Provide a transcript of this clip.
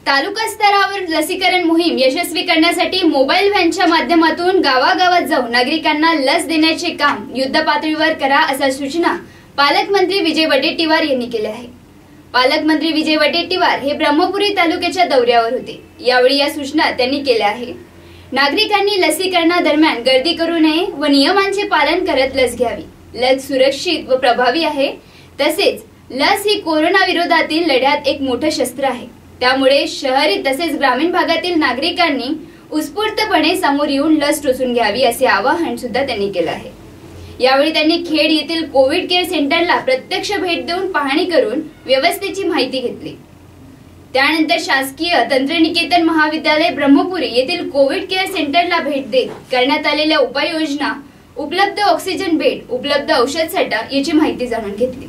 तालुका स्तरावर लसीकरण मोहीम यशस्वी करण्यासाठी मोबाईल व्हॅनच्या माध्यमातून गावागावात जाऊन नागरिकांना लस देण्याचे काम युद्धपातळीवर करा अशा सूचना पालकमंत्री विजय वडेट्टीवार यांनी केल्या आहे। पालकमंत्री विजय वडेट्टीवार हे ब्रह्मपुरी तालुक्याच्या दौऱ्यावर होते। यावेळी या सूचना त्यांनी केल्या आहे। नागरिकांनी लसीकरणादरम्यान गर्दी करू नये व नियमांचे पालन करत लस घ्यावी। लस सुरक्षित व प्रभावी आहे। तसेच लस ही कोरोना विरोधातील लढ्यात एक मोठे शस्त्र आहे। त्यामुळे शहरी तसेच ग्रामीण भागातील नागरिकांनी उत्स्फूर्तपणे समोर येऊन लस टोचून घ्यावी असे आवाहन सुद्धा त्यांनी केले आहे। यावेळी त्यांनी खेड येथील कोविड केअर सेंटरला प्रत्यक्ष भेट देऊन पाहणी करून व्यवस्थेची माहिती घेतली। त्यानंतर शासकीय तंत्रनिकेतन महाविद्यालय ब्रह्मपुरी येथील कोविड केअर सेंटरला भेट देत करण्यात आलेल्या उपाययोजना, उपलब्ध ऑक्सिजन बेड, उपलब्ध औषध साठा याची माहिती जाणून घेतली।